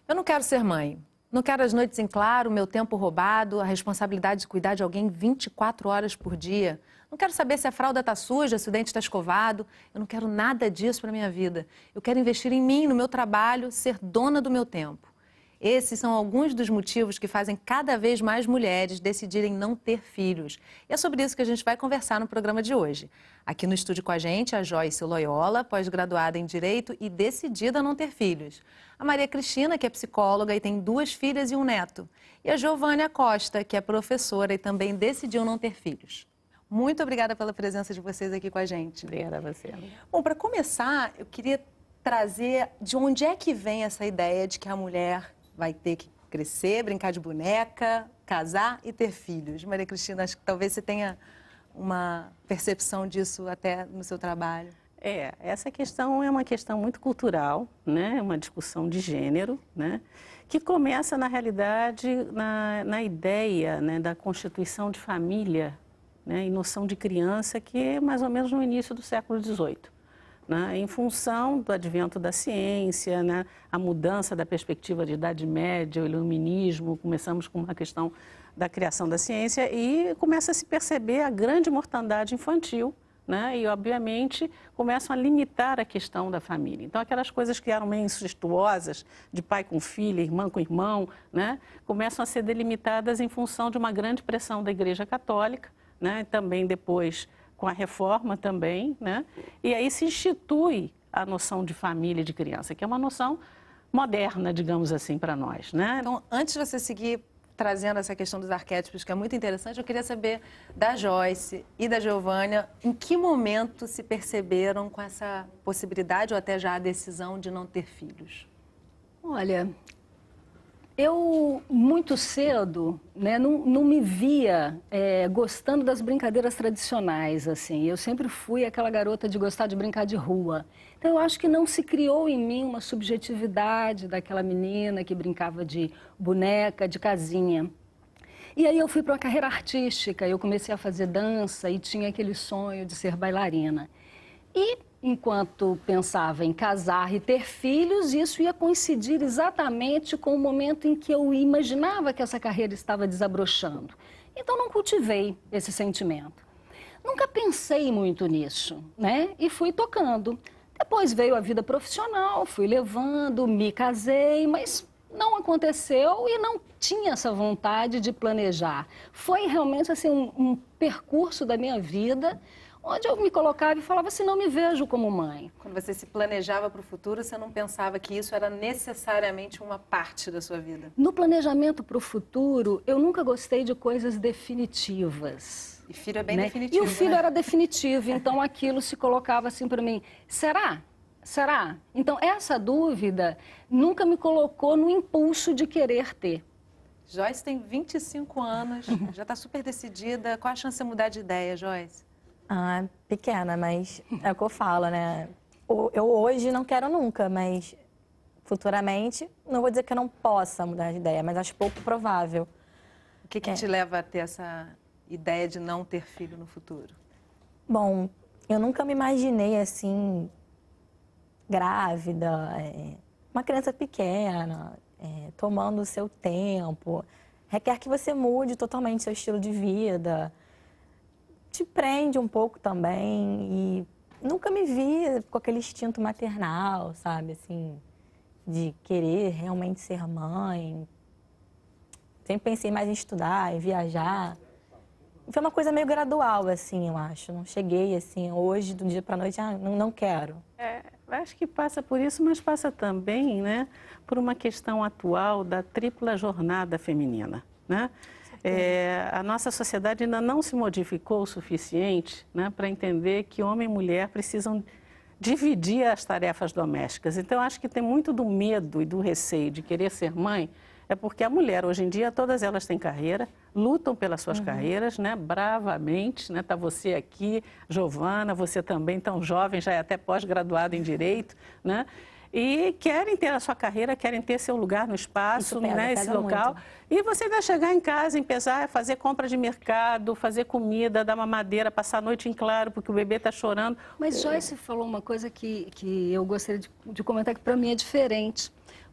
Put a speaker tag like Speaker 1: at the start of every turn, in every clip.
Speaker 1: Eu não quero ser mãe. Não quero as noites em claro, meu tempo roubado, a responsabilidade de cuidar de alguém 24 horas por dia. Não quero saber se a fralda está suja, se o dente está escovado. Eu não quero nada disso para minha vida. Eu quero investir em mim, no meu trabalho, ser dona do meu tempo. Esses são alguns dos motivos que fazem cada vez mais mulheres decidirem não ter filhos. E é sobre isso que a gente vai conversar no programa de hoje. Aqui no estúdio com a gente, a Joyce Loyola, pós-graduada em Direito e decidida a não ter filhos. A Maria Cristina, que é psicóloga e tem 2 filhas e um neto. E a Giovânia Costa, que é professora e também decidiu não ter filhos. Muito obrigada pela presença de vocês aqui com a gente.
Speaker 2: Obrigada a você.
Speaker 1: Bom, para começar, eu queria trazer de onde é que vem essa ideia de que a mulher vai ter que crescer, brincar de boneca, casar e ter filhos. Maria Cristina, acho que talvez você tenha uma percepção disso até no seu trabalho.
Speaker 2: Essa questão é uma questão muito cultural, né? Uma discussão de gênero, né? Que começa, na realidade, na ideia, né, da constituição de família, né, e noção de criança, que é mais ou menos no início do século XVIII. Né, em função do advento da ciência, né, a mudança da perspectiva de Idade Média, o iluminismo, começamos com uma questão da criação da ciência e começa a se perceber a grande mortandade infantil, né, e, obviamente, começam a limitar a questão da família. Então, aquelas coisas que eram meio incestuosas, de pai com filha, irmã com irmão, né, começam a ser delimitadas em função de uma grande pressão da Igreja Católica, né, também depois com a reforma também, né? E aí se institui a noção de família e de criança, que é uma noção moderna, digamos assim, para nós, né?
Speaker 1: Então, antes de você seguir trazendo essa questão dos arquétipos, que é muito interessante, eu queria saber da Joyce e da Giovânia, em que momento se perceberam com essa possibilidade ou até já a decisão de não ter filhos?
Speaker 3: Olha, eu muito cedo, né, não me via gostando das brincadeiras tradicionais, assim. Eu sempre fui aquela garota de gostar de brincar de rua. Então, eu acho que não se criou em mim uma subjetividade daquela menina que brincava de boneca, de casinha. E aí eu fui para uma carreira artística, eu comecei a fazer dança e tinha aquele sonho de ser bailarina. E enquanto pensava em casar e ter filhos, isso ia coincidir exatamente com o momento em que eu imaginava que essa carreira estava desabrochando. Então, não cultivei esse sentimento. Nunca pensei muito nisso, né? E fui tocando. Depois veio a vida profissional, fui levando, me casei, mas não aconteceu e não tinha essa vontade de planejar. Foi realmente assim, um percurso da minha vida onde eu me colocava e falava assim, não me vejo como mãe.
Speaker 1: Quando você se planejava para o futuro, você não pensava que isso era necessariamente uma parte da sua vida?
Speaker 3: No planejamento para o futuro, eu nunca gostei de coisas definitivas.
Speaker 1: E filho é bem
Speaker 3: né?
Speaker 1: definitivo,
Speaker 3: E o filho
Speaker 1: né?
Speaker 3: era definitivo, então aquilo se colocava assim para mim, será? Será? Então essa dúvida nunca me colocou no impulso de querer ter.
Speaker 1: Joyce tem 25 anos, já está super decidida. Qual a chance de mudar de ideia, Joyce?
Speaker 4: Pequena, mas é o que eu falo, né? Eu hoje não quero nunca, mas futuramente, não vou dizer que eu não possa mudar de ideia, mas acho pouco provável.
Speaker 1: O que te leva a ter essa ideia de não ter filho no futuro?
Speaker 4: Bom, eu nunca me imaginei assim, grávida, uma criança pequena, tomando o seu tempo. Requer que você mude totalmente seu estilo de vida. Te prende um pouco também e nunca me vi com aquele instinto maternal, sabe, assim, de querer realmente ser mãe. Sempre pensei mais em estudar, em viajar. Foi uma coisa meio gradual, assim, eu acho. Não cheguei, assim, hoje, do dia para a noite, não quero.
Speaker 2: Eu acho que passa por isso, mas passa também, né, por uma questão atual da tripla jornada feminina, né? A nossa sociedade ainda não se modificou o suficiente, né, para entender que homem e mulher precisam dividir as tarefas domésticas. Então, acho que tem muito do medo e do receio de querer ser mãe, é porque a mulher, hoje em dia, todas elas têm carreira, lutam pelas suas carreiras, né, bravamente, né, tá você aqui, Giovana, você também tão jovem, já é até pós-graduada em Direito, né? E querem ter a sua carreira, querem ter seu lugar no espaço, né, esse local. Muito. E você ainda chegar em casa, empezar a fazer compra de mercado, fazer comida, dar mamadeira, passar a noite em claro, porque o bebê está chorando.
Speaker 3: Mas Joyce falou uma coisa que eu gostaria de comentar, que para mim é diferente.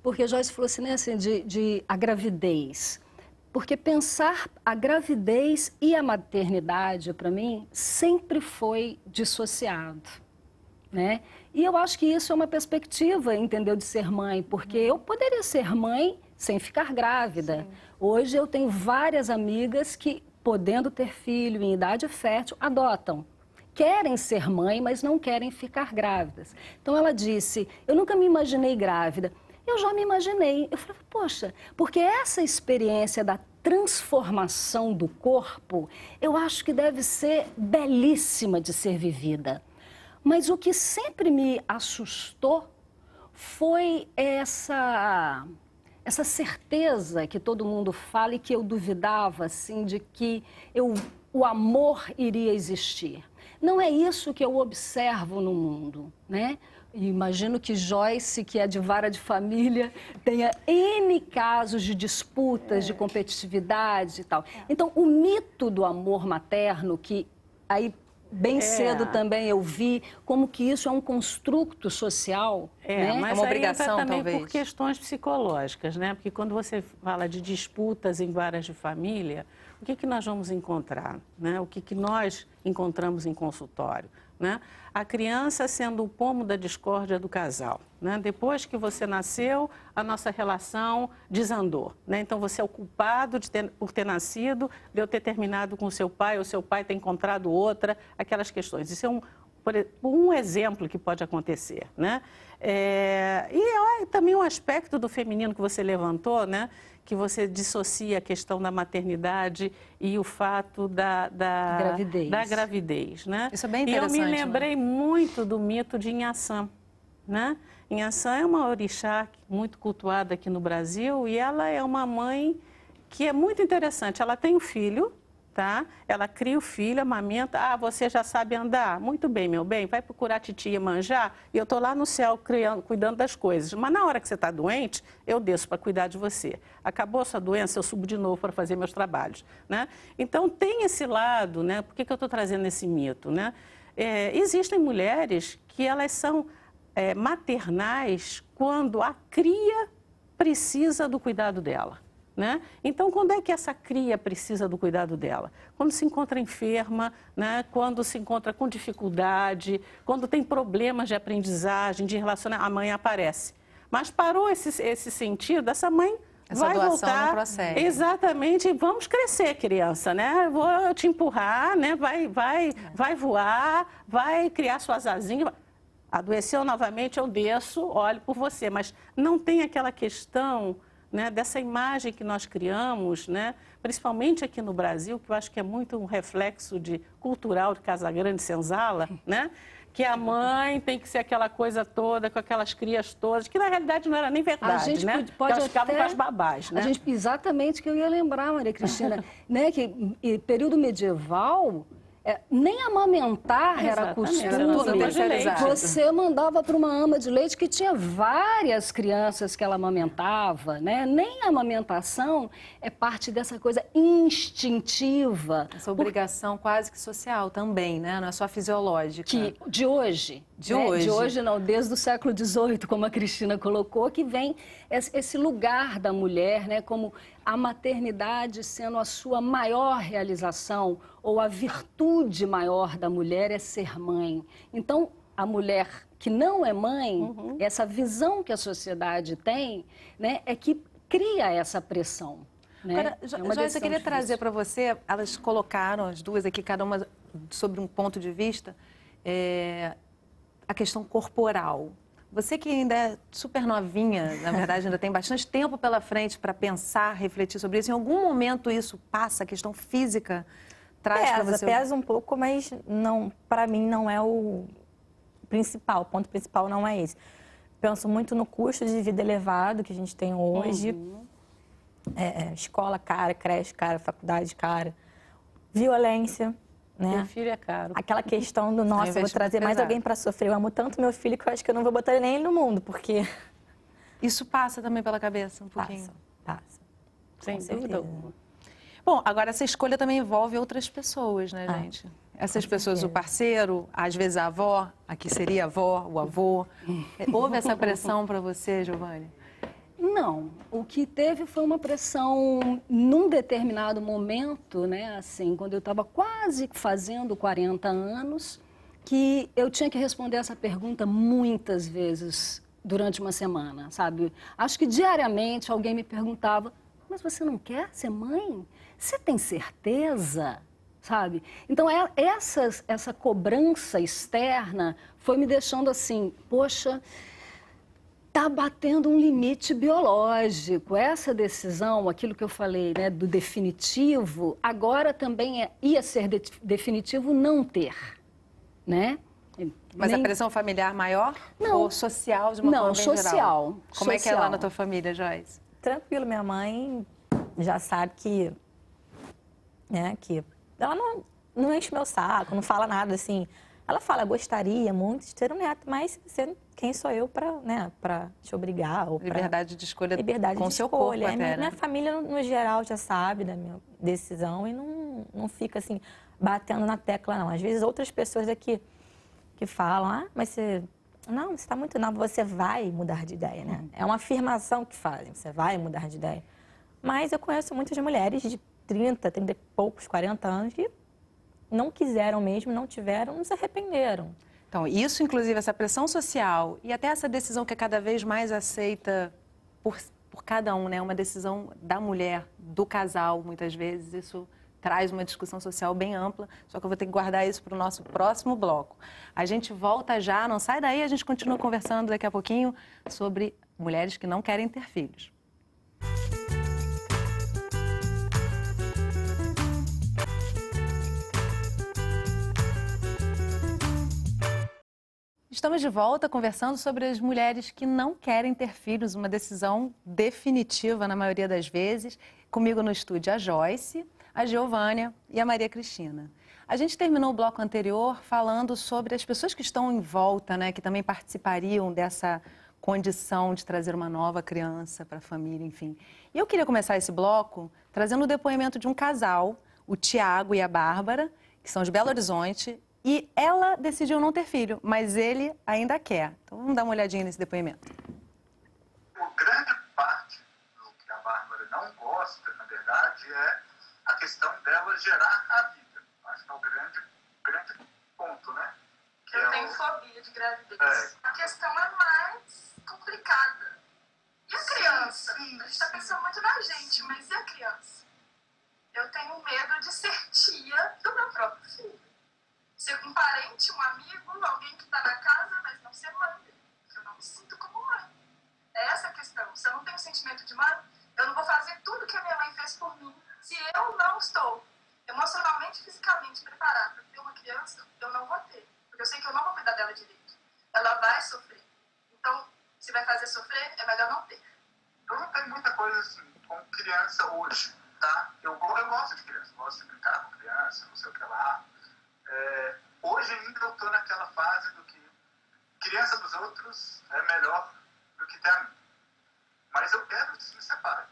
Speaker 3: porque Joyce falou assim, né, assim, de a gravidez. Porque pensar a gravidez e a maternidade, para mim, sempre foi dissociado, né? E eu acho que isso é uma perspectiva, entendeu, de ser mãe, porque eu poderia ser mãe sem ficar grávida. Sim. Hoje eu tenho várias amigas que, podendo ter filho em idade fértil, adotam. Querem ser mãe, mas não querem ficar grávidas. Então ela disse, eu nunca me imaginei grávida. Eu já me imaginei. Eu falei, poxa, porque essa experiência da transformação do corpo, eu acho que deve ser belíssima de ser vivida. Mas o que sempre me assustou foi essa certeza que todo mundo fala e que eu duvidava, assim, de que o amor iria existir. Não é isso que eu observo no mundo, né? Imagino que Joyce, que é de vara de família, tenha N casos de disputas, de competitividade e tal. Então, o mito do amor materno, que aí bem cedo também eu vi como que isso é um construto social, né?
Speaker 2: Mas
Speaker 1: é uma obrigação,
Speaker 2: também
Speaker 1: talvez.
Speaker 2: por questões psicológicas, né? Porque quando você fala de disputas em varas de família, o que nós vamos encontrar, né? O que nós encontramos em consultório, né? A criança sendo o pomo da discórdia do casal, né? Depois que você nasceu, a nossa relação desandou, né? Então você é o culpado por ter nascido, de eu ter terminado com o seu pai, ou seu pai ter encontrado outra, aquelas questões. Isso é um exemplo que pode acontecer, né? E também um aspecto do feminino que você levantou, né? Que você dissocia a questão da maternidade e o fato da gravidez, né?
Speaker 1: Isso é bem interessante.
Speaker 2: E eu me lembrei muito do mito de Inhaçã, né? Inhaçã é uma orixá muito cultuada aqui no Brasil e ela é uma mãe que é muito interessante. Ela tem um filho, tá? Ela cria o filho, amamenta. Ah, você já sabe andar? Muito bem, meu bem. Vai procurar a titia Iemanjá e eu estou lá no céu cuidando das coisas. Mas na hora que você está doente, eu desço para cuidar de você. Acabou a sua doença, eu subo de novo para fazer meus trabalhos, né? Então, tem esse lado, né? Por que eu estou trazendo esse mito, né? Existem mulheres que elas são maternais quando a cria precisa do cuidado dela. Né? Então, quando é que essa cria precisa do cuidado dela? Quando se encontra enferma, né? Quando se encontra com dificuldade, quando tem problemas de aprendizagem, de relacionamento, a mãe aparece. Mas parou esse sentido, essa mãe
Speaker 1: essa
Speaker 2: vai voltar.
Speaker 1: Não prossegue.
Speaker 2: Exatamente, vamos crescer, criança, né? Vou te empurrar, né? Vai voar, vai criar suas asinhas. Adoeceu novamente, eu desço, olho por você. Mas não tem aquela questão, né, dessa imagem que nós criamos, né, principalmente aqui no Brasil, que eu acho que é muito um reflexo cultural de Casagrande e Senzala, né, que a mãe tem que ser aquela coisa toda, com aquelas crias todas, que na realidade não era nem verdade,
Speaker 3: a gente
Speaker 2: né?
Speaker 3: pode
Speaker 2: elas ficavam com as babás, né?
Speaker 3: Exatamente o que eu ia lembrar, Maria Cristina, né, que período medieval... nem amamentar era costume. Você mandava para uma ama de leite que tinha várias crianças que ela amamentava, né? Nem a amamentação é parte dessa coisa instintiva.
Speaker 1: Essa obrigação quase que social também, né? Não é só fisiológica.
Speaker 3: Que de hoje. De hoje não, desde o século XVIII, como a Cristina colocou, que vem esse lugar da mulher, né, como a maternidade sendo a sua maior realização, ou a virtude maior da mulher é ser mãe. Então, a mulher que não é mãe, essa visão que a sociedade tem, né, é que cria essa pressão. Né?
Speaker 1: Agora, Joyce, eu queria trazer para você, elas colocaram, as duas aqui, cada uma sobre um ponto de vista, a questão corporal. Você que ainda é super novinha, na verdade, ainda tem bastante tempo pela frente para pensar, refletir sobre isso. Em algum momento isso passa, a questão física traz para você?
Speaker 4: Pesa um pouco, mas para mim não é o principal. O ponto principal não é esse. Penso muito no custo de vida elevado que a gente tem hoje. Escola cara, creche cara, faculdade cara. Violência. Né?
Speaker 2: Meu filho é caro.
Speaker 4: Aquela questão do, nossa, eu vou trazer mais alguém para sofrer. Eu amo tanto meu filho que eu acho que eu não vou botar nem ele no mundo, porque...
Speaker 1: Isso passa também pela cabeça um pouquinho?
Speaker 4: Passa.
Speaker 2: Sem dúvida alguma.
Speaker 1: Bom, agora essa escolha também envolve outras pessoas, né, gente? Essas pessoas, o parceiro, às vezes a avó, aqui seria a avó, o avô. Houve essa pressão para você, Giovanni?
Speaker 3: Não, o que teve foi uma pressão num determinado momento, né, assim, quando eu estava quase fazendo 40 anos, que eu tinha que responder essa pergunta muitas vezes durante uma semana, sabe? Acho que diariamente alguém me perguntava, mas você não quer ser mãe? Você tem certeza? Sabe? Então, essa cobrança externa foi me deixando assim, poxa, tá batendo um limite biológico. Essa decisão, aquilo que eu falei, né, do definitivo, agora também ia ser definitivo não ter, né?
Speaker 1: Mas a pressão familiar maior?
Speaker 3: Não.
Speaker 1: Ou social de uma forma bem
Speaker 3: social.
Speaker 1: geral? Como é que é lá
Speaker 3: Social.
Speaker 1: na tua família, Joyce?
Speaker 4: Tranquilo, minha mãe já sabe que, né, que ela não enche meu saco, não fala nada assim. Ela fala, gostaria muito de ter um neto, mas quem sou eu para, né, para te obrigar? Ou
Speaker 1: Liberdade de escolha
Speaker 4: liberdade
Speaker 1: com
Speaker 4: de
Speaker 1: seu
Speaker 4: escolha.
Speaker 1: corpo até,
Speaker 4: Minha
Speaker 1: né?
Speaker 4: família, no geral, já sabe da minha decisão e não fica assim, batendo na tecla, não. Às vezes outras pessoas aqui que falam, mas você... Não, você está muito nova, você vai mudar de ideia, né? É uma afirmação que fazem, você vai mudar de ideia. Mas eu conheço muitas mulheres de 30 e poucos, 40 anos que não quiseram mesmo, não tiveram, não se arrependeram.
Speaker 1: Então, isso, inclusive, essa pressão social e até essa decisão que é cada vez mais aceita por cada um, né? Uma decisão da mulher, do casal, muitas vezes, isso traz uma discussão social bem ampla, só que eu vou ter que guardar isso para o nosso próximo bloco. A gente volta já, não sai daí, a gente continua conversando daqui a pouquinho sobre mulheres que não querem ter filhos. Estamos de volta conversando sobre as mulheres que não querem ter filhos, uma decisão definitiva na maioria das vezes. Comigo no estúdio a Joyce, a Giovânia e a Maria Cristina. A gente terminou o bloco anterior falando sobre as pessoas que estão em volta, né, que também participariam dessa condição de trazer uma nova criança para a família, enfim. E eu queria começar esse bloco trazendo o depoimento de um casal, o Tiago e a Bárbara, que são de Belo Horizonte, e ela decidiu não ter filho, mas ele ainda quer. Então vamos dar uma olhadinha nesse depoimento.
Speaker 5: Uma grande parte do que a Bárbara não gosta, na verdade, é a questão dela gerar a vida. Acho que é o grande ponto, né? Que
Speaker 6: eu tenho fobia de gravidez. A questão é mais complicada. E a criança? A gente está pensando muito na gente, mas e a criança? Eu tenho medo de ser tia do meu próprio filho. Ser um parente, um amigo, alguém que está na casa, mas não ser mãe. Porque eu não me sinto como mãe. É essa a questão. Se eu não tenho sentimento de mãe, eu não vou fazer tudo que a minha mãe fez por mim. Se eu não estou emocionalmente e fisicamente preparada para ter uma criança, eu não vou ter. Porque eu sei que eu não vou cuidar dela direito. Ela vai sofrer. Então, se vai fazer sofrer, é melhor não ter.
Speaker 5: Eu não tenho muita coisa assim com criança hoje, tá? Eu gosto de criança, gosto de brincar com criança, não sei o que lá. Hoje ainda eu estou naquela fase do que criança dos outros é melhor do que ter a mim. Mas eu quero sim ser pai.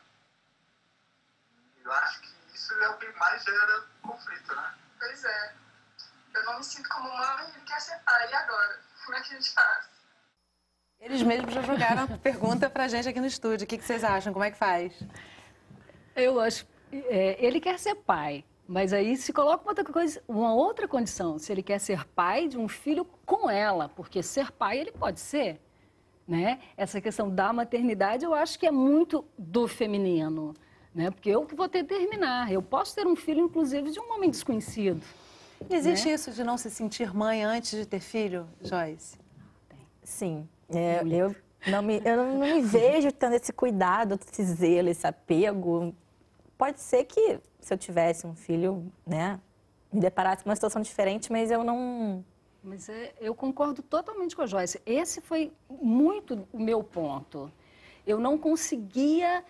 Speaker 5: Eu acho que isso é o que mais gera conflito, né?
Speaker 6: Pois é. Eu não me sinto como mãe e ele quer ser pai. E agora? Como é que a gente faz?
Speaker 1: Eles mesmos já jogaram a pergunta pra gente aqui no estúdio. O que vocês acham? Como é que faz?
Speaker 3: Eu acho... ele quer ser pai. Mas aí se coloca uma outra condição, se ele quer ser pai de um filho com ela, porque ser pai ele pode ser, né? Essa questão da maternidade eu acho que é muito do feminino, né? Porque eu que vou determinar, eu posso ter um filho inclusive de um homem desconhecido.
Speaker 1: Existe isso de não se sentir mãe antes de ter filho, Joyce?
Speaker 4: Sim, eu não me vejo tendo esse cuidado, esse zelo, esse apego. Pode ser que se eu tivesse um filho, né, me deparasse com uma situação diferente, mas eu não...
Speaker 3: Mas eu concordo totalmente com a Joyce. Esse foi muito o meu ponto. Eu não conseguia,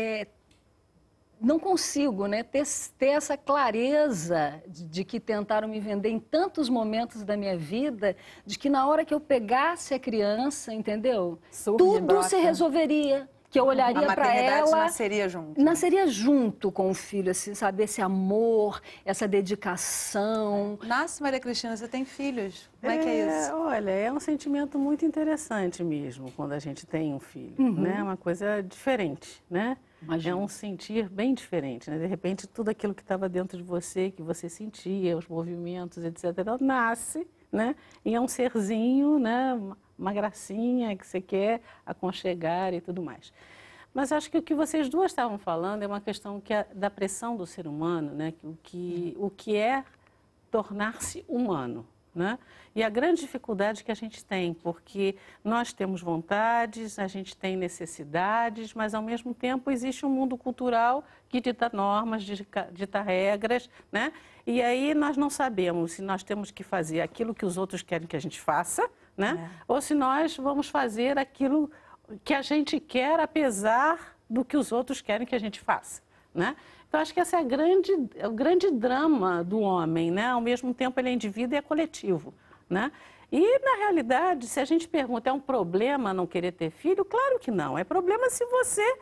Speaker 3: não consigo, né, ter essa clareza de que tentaram me vender em tantos momentos da minha vida, de que na hora que eu pegasse a criança, entendeu? Tudo se resolveria. que eu olharia para ela...
Speaker 1: nasceria junto.
Speaker 3: Nasceria junto com o filho, assim, sabe? Esse amor, essa dedicação.
Speaker 1: Nasce, Maria Cristina, você tem filhos. Como é que é isso?
Speaker 2: Olha, é um sentimento muito interessante mesmo quando a gente tem um filho, né? É uma coisa diferente, né?
Speaker 3: Imagina.
Speaker 2: É um sentir bem diferente, né? De repente, tudo aquilo que estava dentro de você, que você sentia, os movimentos, etc., nasce, né? E é um serzinho, né? Uma gracinha que você quer aconchegar e tudo mais. Mas acho que o que vocês duas estavam falando é uma questão da pressão do ser humano, né? O que é tornar-se humano, né? E a grande dificuldade que a gente tem, porque nós temos vontades, a gente tem necessidades, mas ao mesmo tempo existe um mundo cultural que dita normas, dita regras, né? E aí nós não sabemos se nós temos que fazer aquilo que os outros querem que a gente faça, né? Ou se nós vamos fazer aquilo que a gente quer, apesar do que os outros querem que a gente faça, né? Então, acho que esse é o grande drama do homem, né? Ao mesmo tempo, ele é indivíduo e é coletivo, né? E, na realidade, se a gente pergunta, é um problema não querer ter filho? Claro que não. É problema se você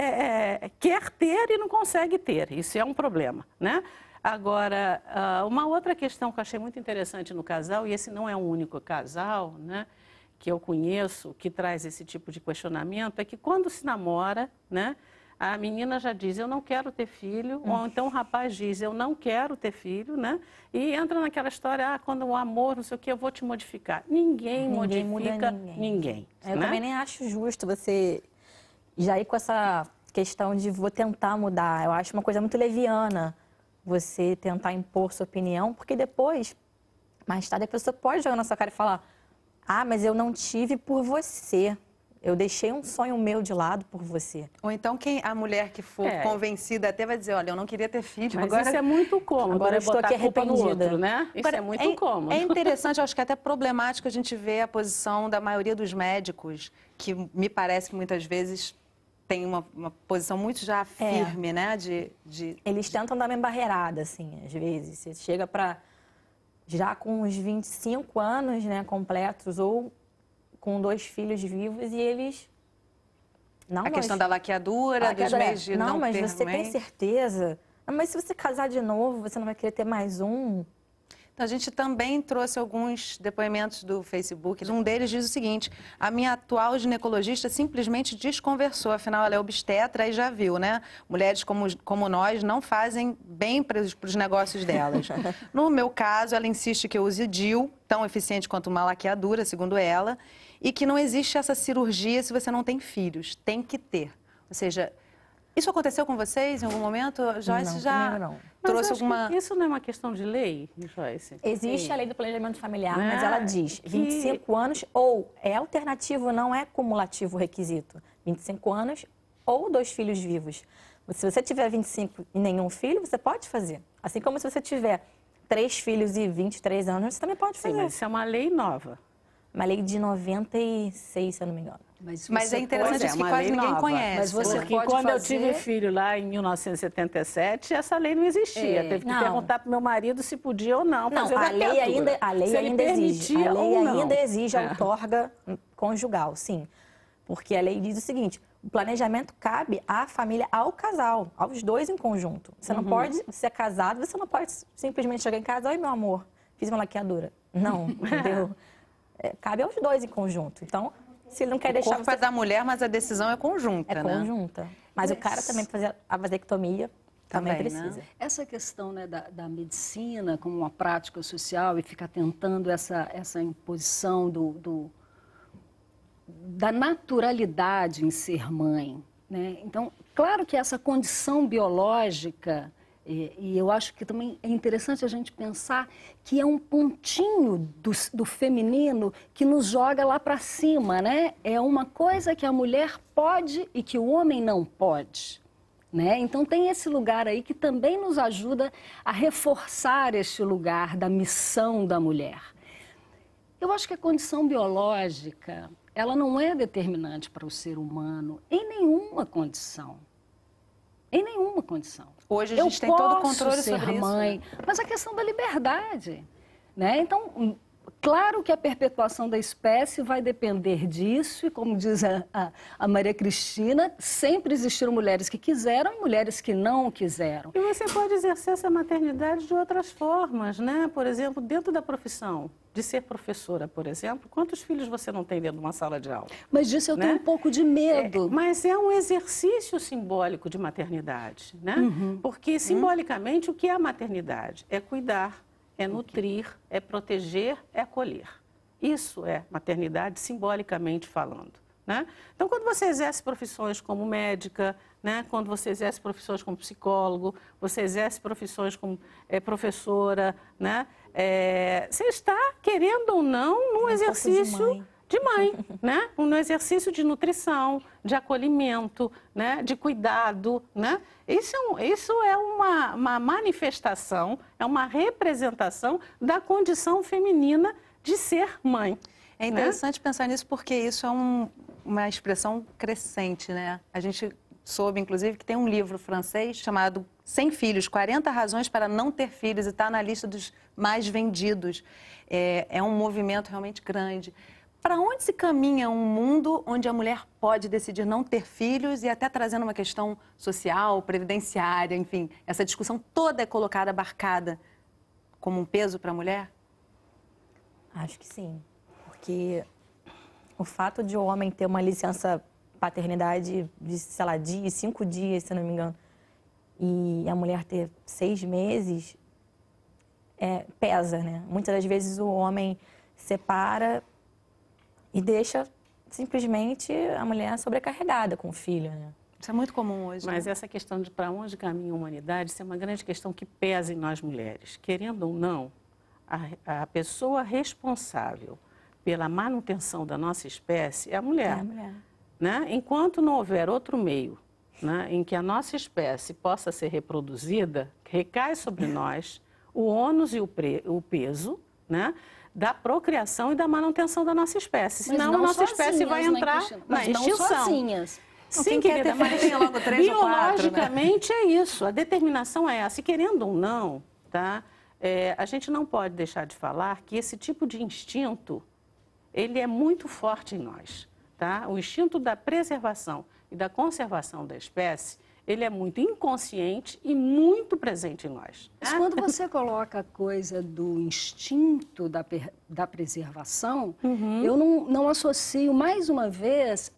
Speaker 2: quer ter e não consegue ter. Isso é um problema, né? Agora, uma outra questão que eu achei muito interessante no casal, e esse não é o único casal, né, que eu conheço que traz esse tipo de questionamento, é que quando se namora, né, a menina já diz, eu não quero ter filho, ou então o rapaz diz, eu não quero ter filho, né? E entra naquela história, quando o amor, não sei o que, eu vou te modificar. Ninguém modifica ninguém.
Speaker 4: Eu
Speaker 2: né?
Speaker 4: também nem acho justo você já ir com essa questão de vou tentar mudar. Eu acho uma coisa muito leviana você tentar impor sua opinião, porque depois, mais tarde, a pessoa pode jogar na sua cara e falar, ah, mas eu não tive por você. Eu deixei um sonho meu de lado por você.
Speaker 1: Ou então a mulher que for convencida até vai dizer, olha, eu não queria ter filho.
Speaker 2: Mas
Speaker 1: agora
Speaker 2: isso é muito cômodo,
Speaker 4: agora eu estou aqui arrependida.
Speaker 2: Outro, né? Isso
Speaker 1: agora,
Speaker 2: é muito cômodo.
Speaker 1: É interessante, eu acho que é até problemático a gente ver a posição da maioria dos médicos, que me parece que muitas vezes tem uma posição muito já firme, né?
Speaker 4: Eles tentam dar uma embarreirada, assim, às vezes. Você chega para já com uns 25 anos, né, completos, ou com 2 filhos vivos, e eles... Não,
Speaker 1: a questão da laqueadura, dos meios de não
Speaker 4: mas
Speaker 1: ter
Speaker 4: você
Speaker 1: mãe.
Speaker 4: tem certeza? Não, mas se você casar de novo, você não vai querer ter mais um?
Speaker 1: Então, a gente também trouxe alguns depoimentos do Facebook. Um deles diz o seguinte, a minha atual ginecologista simplesmente desconversou, afinal ela é obstetra e já viu, né? Mulheres como nós não fazem bem para os negócios delas. No meu caso, ela insiste que eu use DIU, tão eficiente quanto uma laqueadura, segundo ela, e que não existe essa cirurgia se você não tem filhos, tem que ter. Ou seja, isso aconteceu com vocês em algum momento? Joyce
Speaker 4: não,
Speaker 1: já
Speaker 4: não.
Speaker 1: trouxe alguma...
Speaker 2: Isso não é uma questão de lei, Joyce?
Speaker 4: Existe a lei do planejamento familiar, mas ela diz 25 anos ou é alternativo, não é cumulativo o requisito. 25 anos ou 2 filhos vivos. Se você tiver 25 e nenhum filho, você pode fazer. Assim como se você tiver 3 filhos e 23 anos, você também pode fazer.
Speaker 2: Sim, mas isso é uma lei nova.
Speaker 4: Uma lei de 96, se eu não me engano.
Speaker 1: Mas é interessante isso que quase ninguém conhece.
Speaker 3: Mas você
Speaker 2: porque
Speaker 3: pode
Speaker 2: quando
Speaker 3: fazer...
Speaker 2: eu tive filho lá em 1977, essa lei não existia. Teve que perguntar para o meu marido se podia ou não fazer
Speaker 4: a lei ainda exige. A lei ainda exige a outorga conjugal, sim. Porque a lei diz o seguinte, o planejamento cabe à família, ao casal, aos 2 em conjunto. Você não pode ser casado, você não pode simplesmente chegar em casa, oi meu amor, fiz uma laqueadura. Não, entendeu? Cabe aos 2 em conjunto. Então, se ele não quer deixar...
Speaker 1: O corpo é da mulher, mas a decisão é conjunta, né?
Speaker 4: É conjunta. Mas o cara também fazer a vasectomia também precisa.
Speaker 3: Né? Essa questão, né, da medicina como uma prática social e ficar tentando essa imposição da naturalidade em ser mãe, né? Então, claro que essa condição biológica... E eu acho que também é interessante a gente pensar que é um pontinho do feminino que nos joga lá para cima, né? É uma coisa que a mulher pode e que o homem não pode, né? Então tem esse lugar aí que também nos ajuda a reforçar este lugar da missão da mulher. Eu acho que a condição biológica, ela não é determinante para o ser humano em nenhuma condição. Em nenhuma condição.
Speaker 1: Hoje a gente tem todo o controle
Speaker 3: sobre
Speaker 1: isso.
Speaker 3: Mãe, mas a questão da liberdade, né? Então, Claro que a perpetuação da espécie vai depender disso, e como diz a Maria Cristina, sempre existiram mulheres que quiseram e mulheres que não quiseram.
Speaker 2: E você pode exercer essa maternidade de outras formas, né? Por exemplo, dentro da profissão de ser professora, por exemplo, quantos filhos você não tem dentro de uma sala de aula?
Speaker 3: Mas disso eu tenho um pouco de medo.
Speaker 2: Mas é um exercício simbólico de maternidade, né? Porque simbolicamente o que é a maternidade? É cuidar, é nutrir, é proteger, é acolher. Isso é maternidade simbolicamente falando, né? Então, quando você exerce profissões como médica, né? Quando você exerce profissões como psicólogo, você exerce profissões como professora, né? Você está, querendo ou não, num exercício de mãe, né? No exercício de nutrição, de acolhimento, né? De cuidado, né? Isso é uma manifestação, é uma representação da condição feminina de ser mãe.
Speaker 1: É interessante pensar nisso porque isso é uma expressão crescente, né? A gente soube, inclusive, que tem um livro francês chamado Sem Filhos, 40 razões para não ter filhos, e está na lista dos mais vendidos. É um movimento realmente grande. Para onde se caminha um mundo onde a mulher pode decidir não ter filhos e até trazendo uma questão social, previdenciária, enfim, essa discussão toda é colocada, abarcada como um peso para a mulher?
Speaker 4: Acho que sim, porque o fato de o homem ter uma licença paternidade de, sei lá, 5 dias, se não me engano, e a mulher ter 6 meses, pesa, né? Muitas das vezes o homem separa e deixa simplesmente a mulher sobrecarregada com o filho, né?
Speaker 1: Isso é muito comum hoje.
Speaker 2: Mas
Speaker 1: né?
Speaker 2: essa questão de para onde caminha a humanidade, isso é uma grande questão que pesa em nós mulheres. Querendo ou não, a pessoa responsável pela manutenção da nossa espécie é a mulher.
Speaker 4: É a mulher.
Speaker 2: Né? Enquanto não houver outro meio, né, em que a nossa espécie possa ser reproduzida, recai sobre nós o ônus e o peso, né, da procriação e da manutenção da nossa espécie. Senão a nossa espécie vai entrar na extinção.
Speaker 3: Sozinhas.
Speaker 2: Sim, querida, mas
Speaker 1: logo 3 ou 4,
Speaker 2: biologicamente é isso. A determinação é essa. E querendo ou não, tá, a gente não pode deixar de falar que esse tipo de instinto, ele é muito forte em nós. Tá? O instinto da preservação e da conservação da espécie, ele é muito inconsciente e muito presente em nós.
Speaker 3: Mas quando você coloca a coisa do instinto da preservação, eu não associo, mais uma vez,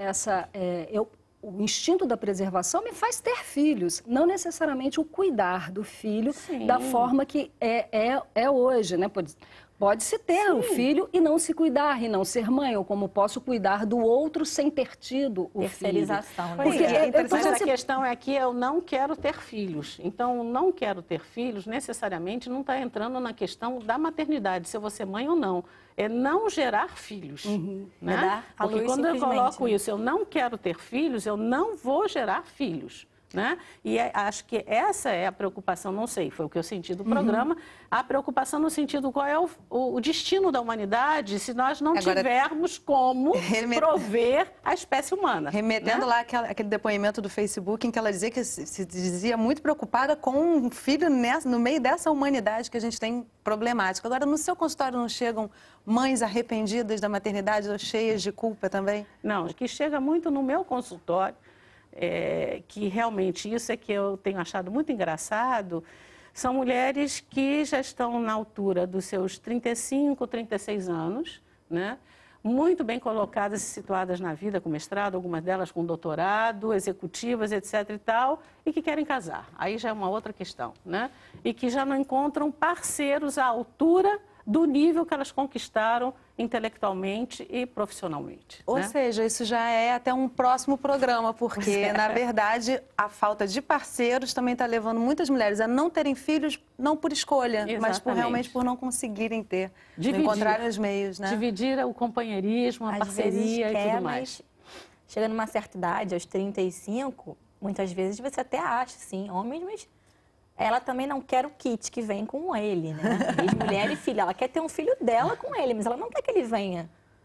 Speaker 3: o instinto da preservação me faz ter filhos, não necessariamente o cuidar do filho da forma que é hoje, né? Pode-se ter o filho e não se cuidar, e não ser mãe, ou como posso cuidar do outro sem ter tido o
Speaker 4: Terceirização,
Speaker 3: filho.
Speaker 4: né?
Speaker 2: Porque mas a questão é que eu não quero ter filhos. Então, não quero ter filhos, necessariamente, não está entrando na questão da maternidade, se eu vou ser mãe ou não. É não gerar filhos. Né? Porque quando eu coloco isso, eu não quero ter filhos, eu não vou gerar filhos. Né? E acho que essa é a preocupação, não sei, foi o que eu senti do programa, a preocupação no sentido qual é o destino da humanidade se nós não tivermos como prover a espécie humana.
Speaker 1: Remetendo lá aquele depoimento do Facebook em que ela dizia que se dizia muito preocupada com um filho no meio dessa humanidade que a gente tem problemática. Agora, no seu consultório não chegam mães arrependidas da maternidade ou cheias de culpa também?
Speaker 2: Não, que chega muito no meu consultório. Que realmente isso é que eu tenho achado muito engraçado, são mulheres que já estão na altura dos seus 35, 36 anos, né? Muito bem colocadas e situadas na vida, com mestrado, algumas delas com doutorado, executivas, etc. e tal, e que querem casar. Aí já é uma outra questão, né? E que já não encontram parceiros à altura do nível que elas conquistaram intelectualmente e profissionalmente.
Speaker 1: Ou seja, isso já é até um próximo programa, porque, na verdade, a falta de parceiros também está levando muitas mulheres a não terem filhos, não por escolha, mas realmente por não conseguirem ter, encontrarem os meios, né?
Speaker 2: Dividir o companheirismo, a parceria e tudo mais.
Speaker 4: Chegando numa certa idade, aos 35, muitas vezes você até acha, sim, homens, mas ela também não quer o kit que vem com ele, né? Ex-mulher e filho. Ela quer ter um filho dela com ele, mas ela não quer que ele venha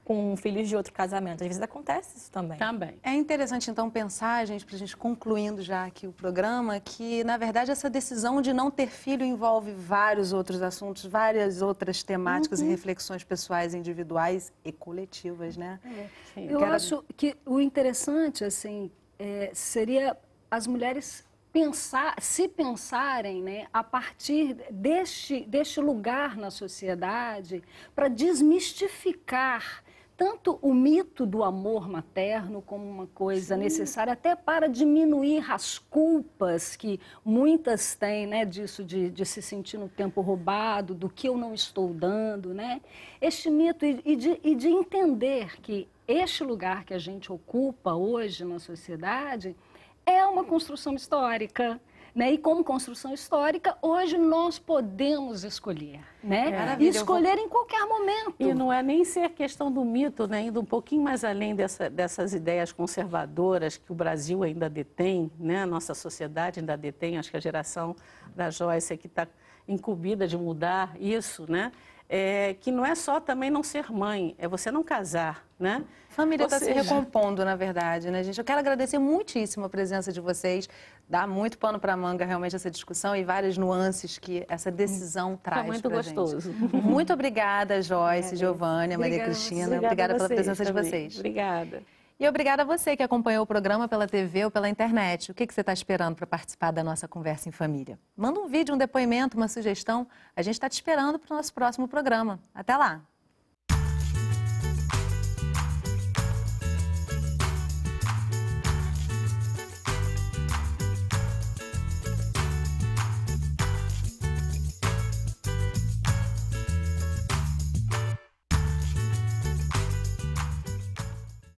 Speaker 4: com filhos de outro casamento. Às vezes acontece isso também.
Speaker 2: Também.
Speaker 1: É interessante, então, pensar, gente, para a gente concluindo já aqui o programa, que, na verdade, essa decisão de não ter filho envolve vários outros assuntos, várias outras temáticas e reflexões pessoais, individuais e coletivas, né?
Speaker 3: Eu acho que o interessante, assim, seria as mulheres se pensarem, né, a partir deste lugar na sociedade, para desmistificar tanto o mito do amor materno como uma coisa necessária, até para diminuir as culpas que muitas têm, né, disso de se sentir no tempo roubado, do que eu não estou dando, né? Este mito e de entender que este lugar que a gente ocupa hoje na sociedade é uma construção histórica, né? E como construção histórica, hoje nós podemos escolher, né? E escolher em qualquer momento.
Speaker 2: E não é nem ser questão do mito, né? Indo um pouquinho mais além dessas ideias conservadoras que o Brasil ainda detém, né? A nossa sociedade ainda detém, acho que a geração da Joyce é que está incumbida de mudar isso, né? Que não é só também não ser mãe, é você não casar, né?
Speaker 1: A família está se recompondo, na verdade, né, gente? Eu quero agradecer muitíssimo a presença de vocês. Dá muito pano para manga, realmente, essa discussão e várias nuances que essa decisão traz
Speaker 2: muito gostoso.
Speaker 1: Gente. Muito obrigada, Joyce, Giovânia, Maria Cristina. Obrigada pela presença de vocês.
Speaker 2: Obrigada.
Speaker 1: E obrigada a você que acompanhou o programa pela TV ou pela internet. O que você está esperando para participar da nossa conversa em família? Manda um vídeo, um depoimento, uma sugestão. A gente está te esperando para o nosso próximo programa. Até lá!